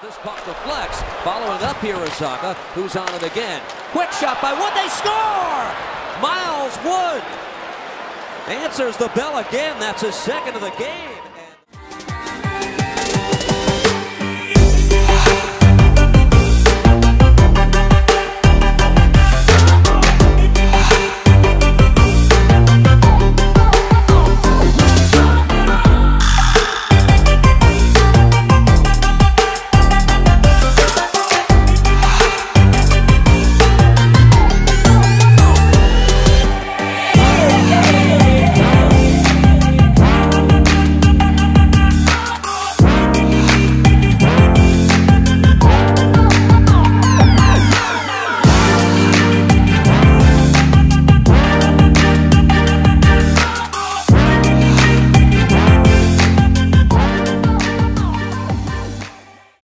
This puck deflects. Following up here is Zaga, who's on it again. Quick shot by Wood. They score! Miles Wood answers the bell again. That's his second of the game.